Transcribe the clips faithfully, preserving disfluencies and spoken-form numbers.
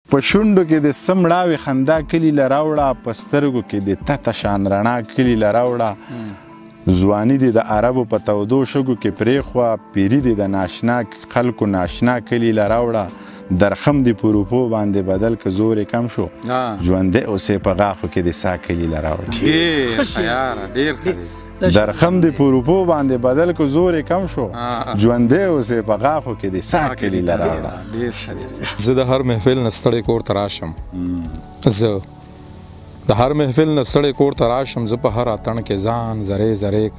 په شونډو کې د څه مړاوې خندا کلي له راوړه په سترګو کې د تته شان رڼا کلي له راوړه ځواني دې د عربو په تودو شګو کې پرېښوه پیري دې د ناشنا خلکو ناشنا کلي له راوړه درخم دې په روپو باندې بدل که زور کم شو ژوندی اوسې په غاښو کې د سا کلي له راوړه درخم دې په روپو باندې بدل که زور کم شو ژوندی اوسې په غاښو کې د سا کلي له راوړه زه د هر محفل نه ستړی کور ته راشم زه د هر محفل نه ستړی کور ته راشم زه په هر اتڼ کې ځان زرې زرې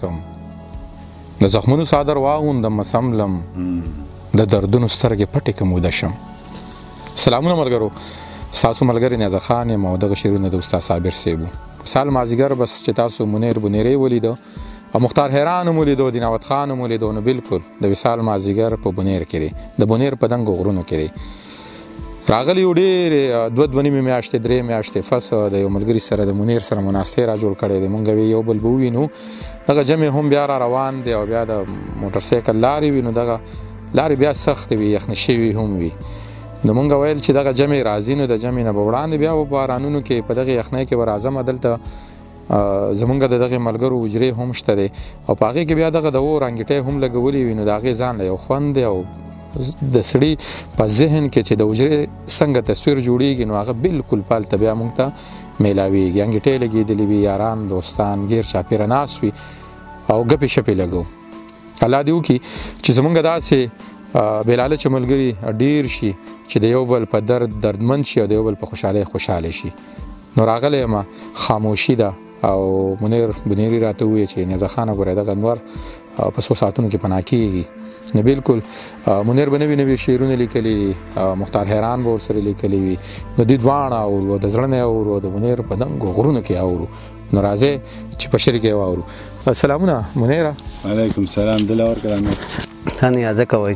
کم د زخمونو څادر واغوندم مسملم د دردونو سترګې پټې کم وده شم. سلامونه ملګرو، ستاسو ملګری نیازک خان یم او دغه شعرونه د استاد صابر صاحب وصال مازیګر بس چې تاسو منېر بونېري ولیدو او مختار حېران هم ولیدو د نعوت خان هم ولیدو نو بالکل د وصال مازیګر په بونېر کې دی د بونېر په دنګو غرونو کې دی. راغلی یو ډېرې دوه دوه نیمې میاشتې درې میاشتې فس د یو ملګري سره د منېر سره مناستې را جوړ کړی دی. مونږ یو بل به ووینو دغه جمع هم بیا را روان دی او بیا د موټرسایکل لارې وي نو دغه لارې بیا سختې وي یخنې شوي هم وي نو مونږ ویل چې دغه جمع راځي نو د جمع نه به وړاندې بیا به بارانونو کې په دغې یخنۍ کې به راځم دلته زمونږ د دغې ملګرو حجرې هم شته دی او په هغې کې بیا دغه د اور انګیټۍ هم لګولې وي نو د هغې ځان له یو خوند دی او د سړي په ذهن کې چې د حجرې څنګه تصویر جوړېږي نو هغه بالکل په هلته بیا مونږ ته میلاویږي. انګیټۍ لګېدلې وي، یاران دوستان ګیر چاپېره ناست وي او ګپې شپې لګو. الله دې وکړي چې زمونږ داسې بېلالچه ملګري ډېر شي چې د یو بل په درد دردمند شي او د یو بل په خوشحالۍ خوشحاله شي. نو راغلی یم خاموشي ده او منیر بونېري راته وویل چې نیازک خانه ګورئ دغه انور په څو ساعتونو کې پناه کېږي. نو بالکل منیر به نوي نوي شعرونه لیکلي مختار حېران به ورسره لیکلي وي نو دوی دواړه اورو د زړه نه اورو د بونېر په دنګو غرونو کې اورو. نو راځئ چې په شعر کې واورو. سلامونه منیره. وعلیکم سلام. دله ورکړه هنې ځکه وایي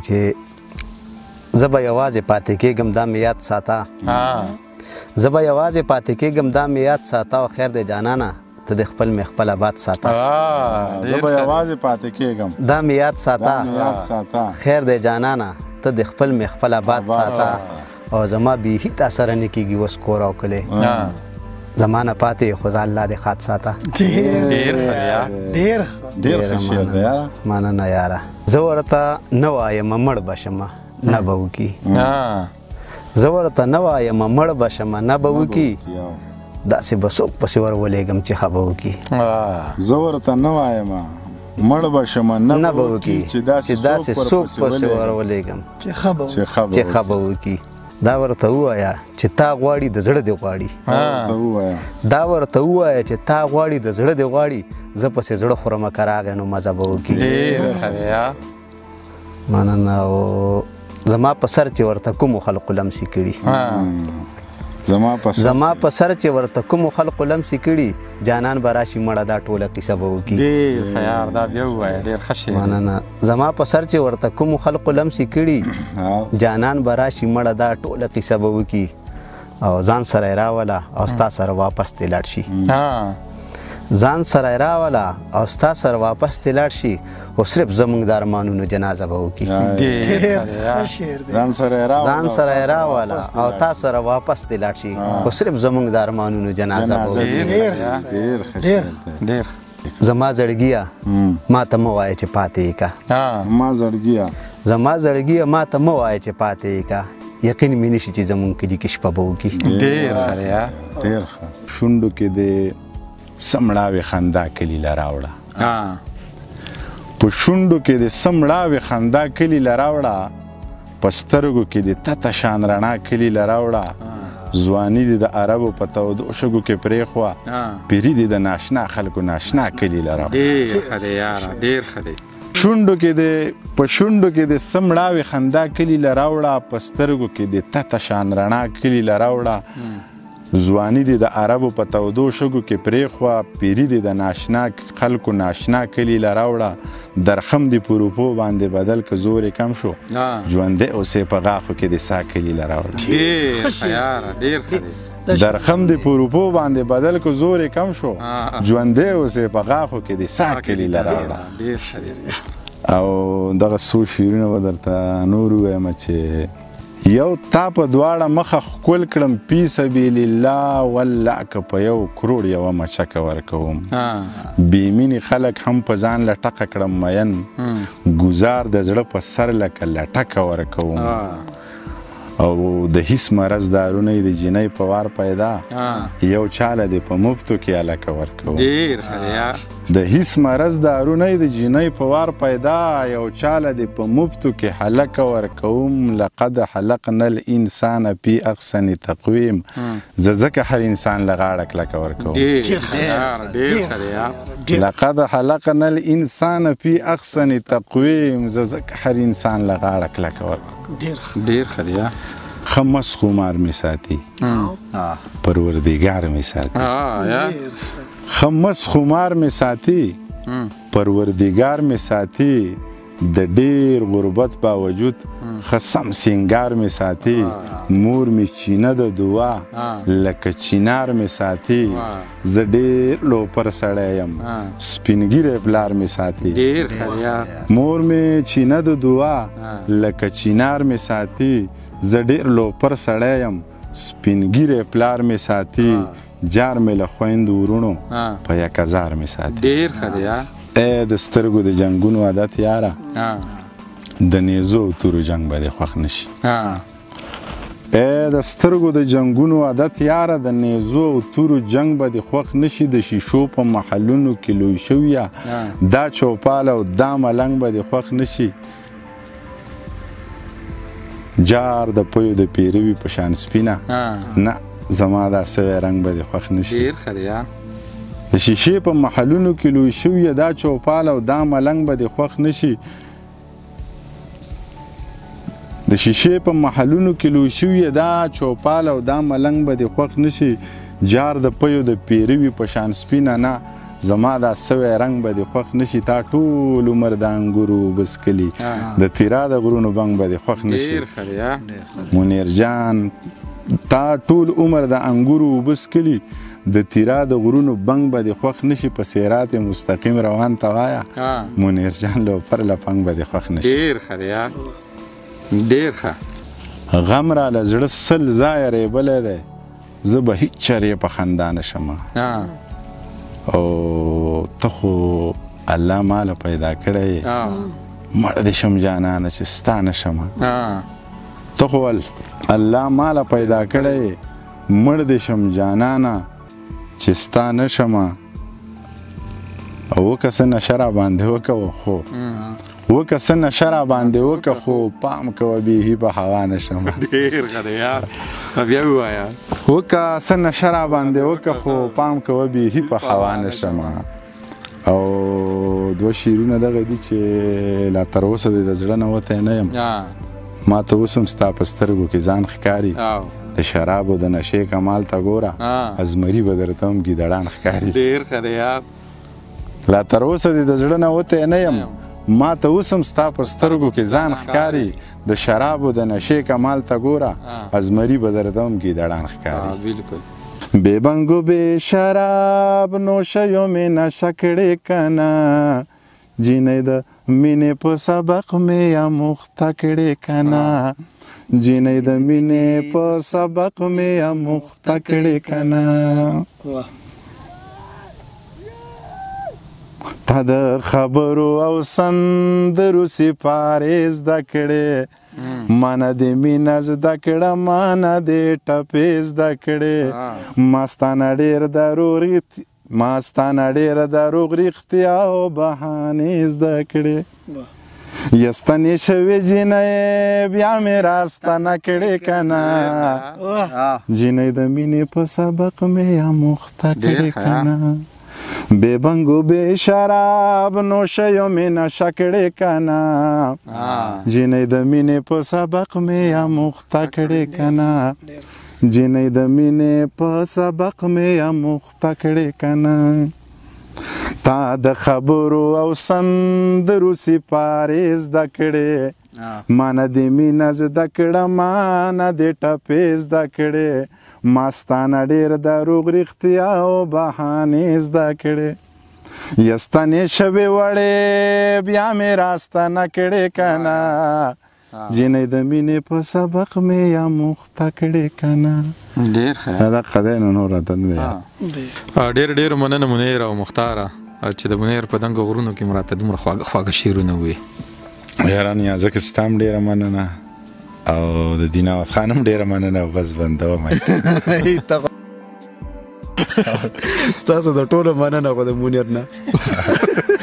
چې زه به یوازې پاتې کېږم دا مې یاد ساته زه به یوازې پاتې کېږم دا مې یاد ساته او خیر دی جانانه ته د خپل مې خپل آباد ساته زه به یوازې پاتې کېږم دا مې یاد ساته خیر دی جانانه ته د خپل مې خپل آباد ساته او زما بیخي تا سره نه کېږي اوس کور او کلی زمانه پاتې خو ځه الله دې خاط ساته. ډېر ښه ډېر ښه شعر دی یاره. مننه یاره. زه ورته نه وایم مړ به شمه نه به وکي زه ورته نه وایم مړ به شمه نه به وکي داسې به څوک پسې ور ولېږم چې ښه به وکي زه ورته نه وایم مړ به شمه نه به وکي چې داسې څوک پسې ور ولېږم چې ښه به وکي. دا ورته ووایه چې تا غواړي د زړه دې غواړي دا ورته ووایه چې تا غواړي د زړه دې غواړي زه پسې زړه خورمه که راغی نو مزه به وکړي. مننه. او زما په سر چې ورته کومو خلقو لمسې کړي زما په سر چې ورته کومو خلقو لمسې کړي جانان به راشي مړه دا ټوله قصه به وکړي. مننه. زما په سر چې ورته کومو خلقو لمسې کړي جانان به راشي مړه دا ټوله قصه به وکړي او ځان سره یې راوله او ستا سره واپس دې لاړ شي ځان سره یې راوله او ستا سره واپس دې لاړ شي خو صرف زموږ د ارمانونو جنازه به وکړي. ځان سره یې راوله او تا سره واپس دې لاړ شي خو صرف زموږ د ارمانونو جنازه به وکړي. زما زړګیه ما ته مه وایه چې پاتې یې که زما زړګیه ما ته مه وایه چې پاتې یې که یقین مې نه شي چې زموږ کلي کې شپه به وکړي. ډېر ښه. شونډو کې د څه مړاوې خندا کلي له راوړه په شونډو کې د څه مړاوې خندا کلي له راوړه په سترګو کې د تته شان رڼا کلي له راوړه ځواني دې د عربو په تودو شګو کې پرېښوه پیري دې د ناشنا خلکو ناشنا کلي له راوړه. ډېر ښه دی یاره ډېر ښه دی. شونډو کې د په شونډو کې د څه مړاوې خندا کلي له راوړه په سترګو کې د تته شان رڼا کلي له راوړه ځواني دې د عربو په تودو شګو کې پرېښوه پیري دې د ناشنا خلکو ناشنا کلي له راوړه درخم دې په روپو باندې بدل که زور کم شو ژوندی اوسې په غاښو کې د سا کلي له راوړه. درخم دې په روپو باندې بدل که زور کم شو ژوندی اوسې په غاښو کې د سا کلي له راوړه. او دغه څو شعرونه به درته نور ووایم چې یو تا په دواړه مخه ښکل کړم فی سبیل الله والله که په یو کروړ یوه مچکه ورکوم بېمینې خلک هم په ځان له ټقه کړم مین ګزار د زړه په سر لکه لټکه ورکوم او د هیڅ مرض دارونه د جنۍ په وار پیدا یو چاله دی په مفتو کې هلکه ورکوم ډېر ښه د هیڅ مرض دارونه د جنۍ په وار پیدا یو چاله دی په مفتو کې هلکه ورکوم لقد خلقنا الانسان فی احسن تقویم زه ځکه هر انسان له غاړه کلکه ورکوم لقد خلقنا الانسان فی احسن تقویم زه ځکه هر انسان له غاړه کلکه ورکوم ډېر ښه دی ښه مست خمار مې ساتي پروردګار مې ساتي ښه مست خمار مې ساتي پروردګار مې ساتي د ډېر غربت باوجود ښه سم سینګار مې ساتي مور مې چینه د دعا لکه چینار مې ساتي زه ډېر لوپر سړی یم سپینګیری پلار مې ساتي مور مې چینه د دعا لکه چینار مې ساتي زه ډېر لوپر سړی یم سپینګیری پلار مې ساتي جار مې له خویندو ورونو په یک هزار مې ساتي ډېر ښه دی ای د سترګو د جنګونو عادت یاره د نیزو او تورو جنګ به دې خوښ نشي ای د سترګو د جنګونو عادت یاره د نیزو او تورو جنګ به دې خوښ نشي د شیشو په محلونو کې لوی شویه دا چوپال او دا ملنګ به دې خوښ نشي جار د پویو د پیروي په شان سپینه نه زما دا سوی رنګ به دې خوښ نشي ډېر ښه دی د شیشې په محلونو کې لوی شویه دا چوپال او دا ملنګ به دې خوښ نشي د شیشې په محلونو کې لوی شویه دا چوپال او دا ملنګ به دې خوښ نشي جار د پیو د پیروي په شان سپینه نه زما دا سوی رنګ به دې خوښ نشي تا ټول عمر د انګورو بسکلي د تیرا د غرونو بنګ به دې خوښ نشي منیر جان تا ټول عمر د انګورو بسکلي د تیرا د غرونو بنګ به دې خوښ نشي په سیرات مستقیم روان ته وایه منیر جان لوفر لپنګ به دې خوښ نشي ډېر ښه دی ډېر ښه غم را له زړه سل ځایه ریبلی دی زه به هیڅ چرې په خندا نه شم او ته خو الله ماله پیدا کړی مړ دې شم جانانه چې ستا نه شم ته خو الله ماله پیدا کړی مړ دې شم جانانه چې ستا نه شم او وکه څه نشه را باندې وکه خو وکه څه نشه را باندې وکه خو پام کوه بیخي په هوا نه شم ډېر ښه دی یار بیا ووایه وکه څه نشه را باندې وکه خو پام کوه بیخي په هوا نه شم او دوه شعرونه دغه دي چې لا تر اوسه د زړه نه وتی نه یم ما ته اوس هم ستا په سترګو کې ځان ښکاري د شرابو د نشې کمال ته ګوره ازمري به درته هم ګیدړان ښکاري ډېر ښه دی یار لا تر اوسه دې د زړه نه وتی نه یم ما ته اوس هم ستا په سترګو کې ځان ښکاري د شرابو د نشې کمال ته ګوره ازمري به درته هم ګیدړان ښکاري بالکل بې بنګو بې شراب نوشیو مې نشه کړې که جینۍ د مینې په سبق مې اموخته کړې که نه جینۍ د مینې په سبق مې اموخته کړې که نه تا د خبرو او سندرو سپارې زده کړې مانه د مینه زده کړه مانه د ټپې زده کړې ما ستا نه ډېر دروغ ما ستا نه ډېره دروغ رښتیا او بهانې زده کړې یستنې شوې جینۍ بیا مې راستنه کړې که نه جینۍ د مینې په سبق مې اموخته کړې که نه بې بنګو بې شراب نوشیو مې نشه کړې که نه جینۍ د مینې په سبق مې اموخته کړې که نه جینۍ د مینې په سبق مې اموخته کړې که نه تا د خبرو او سندرو سپارې زده کړې مانه د مینه زده کړه مانه د ټپې زده کړې ما ستا نه ډېر دروغ رښتیا او بهانې زده کړې یستنې شوې وړې بیا مې راستنه کړې که نه جنې د مینې په سبق مې یا مخته کړې کنه ډیر ښه دا قضیه نو نور راته نه دی ډیر ډیر مننه منیر او مختاره چې د بونېر په دنګو غرونو کې مراته دومره خواږه خواږه شعرونه وي حېران ځکه ستا هم ډېره مننه او د دیناوت خان هم ډېره مننه او بس بندوم ستاسو د ټولو مننه خو د مونیر نه